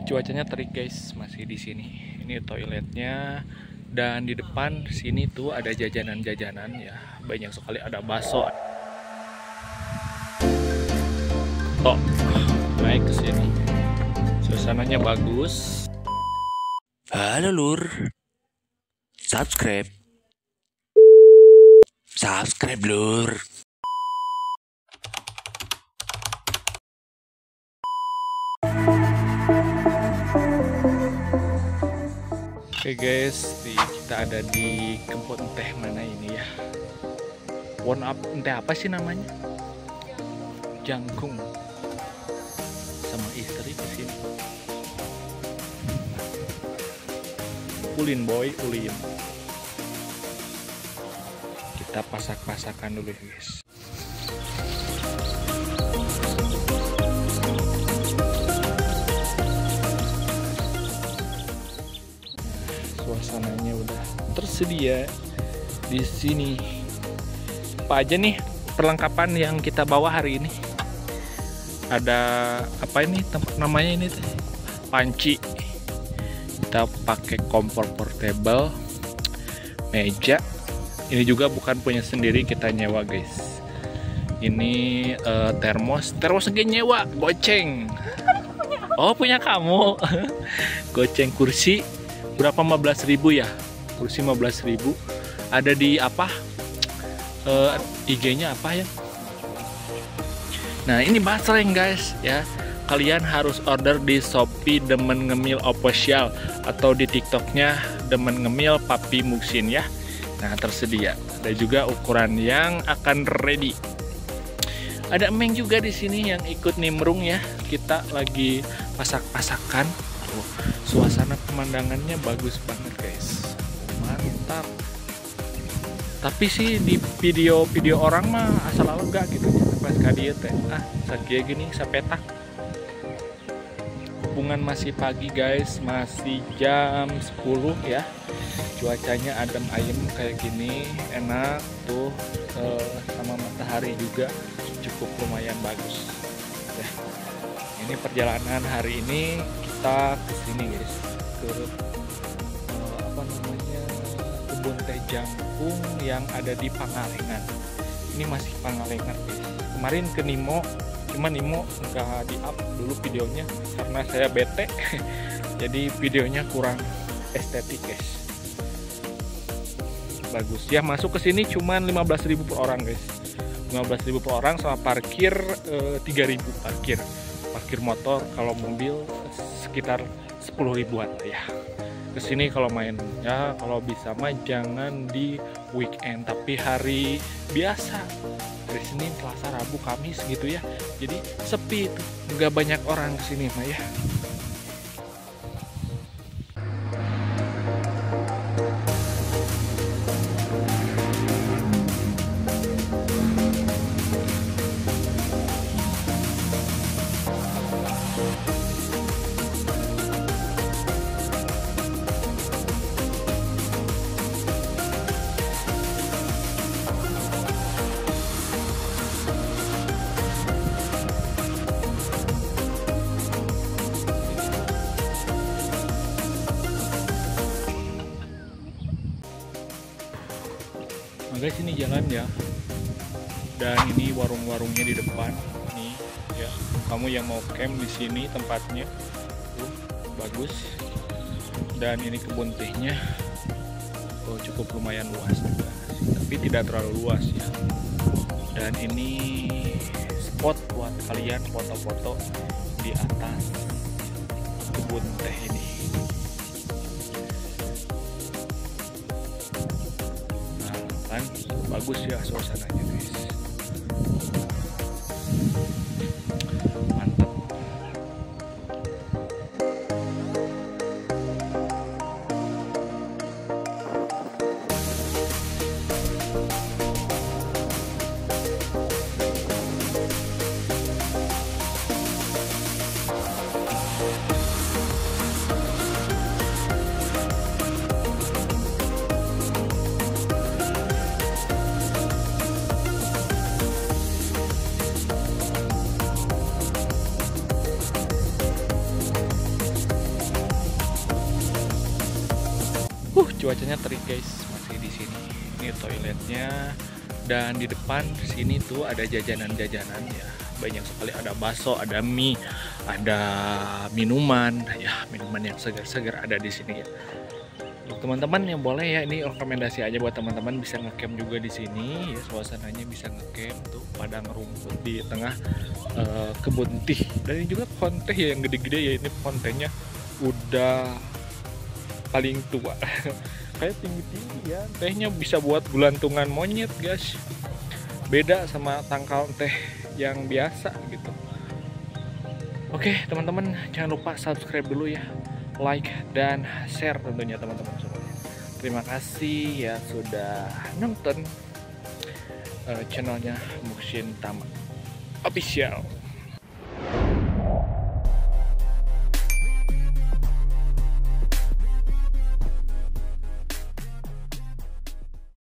cuacanya terik guys, masih di sini. Ini toiletnya, dan di depan sini tuh ada jajanan-jajanan ya, banyak sekali, ada bakso. Oh, naik ke sini. Suasananya bagus. Halo lur, subscribe lur. Oke guys, kita ada di kebun teh mana ini ya? Teh apa sih namanya? Jangkung. Sama istri di sini. Ulin boy, ulin. Kita pasak-pasakan dulu ya guys. Suasananya udah tersedia di sini. Apa aja nih perlengkapan yang kita bawa hari ini? Ada apa ini namanya ini? Panci. Kita pakai kompor portable, meja. Ini juga bukan punya sendiri, kita nyewa guys. Ini termos lagi nyewa, goceng. Oh punya kamu. Goceng kursi berapa, 15.000 ya? Kursi 15.000. Ada di apa? IG-nya apa ya? Nah ini basreng guys ya. Kalian harus order di Shopee Demen Ngemil Official atau di TikToknya Demen Ngemil Papi Muksin ya. Nah tersedia. Ada juga ukuran yang akan ready. Ada Emeng juga di sini yang ikut nimbrung ya. Kita lagi pasak-pasakan. Suasana pemandangannya bagus banget guys, mantap. Tapi sih di video orang mah asal lega gitu ya, pas kadieu teh sakieu gini sapetak. Hubungan masih pagi guys, masih jam 10 ya. Cuacanya adem ayem kayak gini, enak tuh, sama matahari juga cukup lumayan bagus ya. Ini perjalanan hari ini kita ke sini guys, ke apa namanya, kebun teh jangkung yang ada di Pangalengan. Ini masih Pangalengan guys. Kemarin ke Nimo, cuma Nimo nggak di up dulu videonya karena saya bete. Jadi videonya kurang estetik guys. Bagus ya, masuk ke sini cuma 15.000 per orang guys. 15.000 per orang sama parkir 3.000 parkir motor, kalau mobil sekitar 10 ribuan ya. Kesini kalau main ya, kalau bisa mah jangan di weekend tapi hari biasa, hari Senin, Selasa, Rabu, Kamis gitu ya. Jadi sepi itu, nggak banyak orang kesini mah ya. Guys, ini jalan ya, dan ini warung-warungnya di depan nih ya. Kamu yang mau camp di sini tempatnya tuh bagus, dan ini kebun tehnya cukup lumayan luas juga, tapi tidak terlalu luas ya. Dan ini spot buat kalian foto-foto di atas kebun teh ini. Kan bagus ya suasananya guys, mantap. Cuacanya terik guys, masih di sini. Ini toiletnya, dan di depan sini tuh ada jajanan-jajanan ya. Banyak sekali, ada bakso, ada mie, ada minuman. Ya, minuman yang segar-segar ada di sini ya. Untuk teman-teman yang boleh ya, ini rekomendasi aja buat teman-teman bisa ngecamp juga di sini ya. Suasananya bisa ngecamp tuh, padang rumput di tengah kebun teh. Dan ini juga pohon teh ya yang gede-gede ya. Ini pohon tehnya udah paling tua. Kayak tinggi-tinggi ya, tehnya bisa buat gelantungan monyet guys, beda sama tangkal teh yang biasa gitu. Oke teman-teman, jangan lupa subscribe dulu ya, like dan share tentunya teman-teman semuanya. Terima kasih ya sudah nonton channelnya Muxin Tama Official.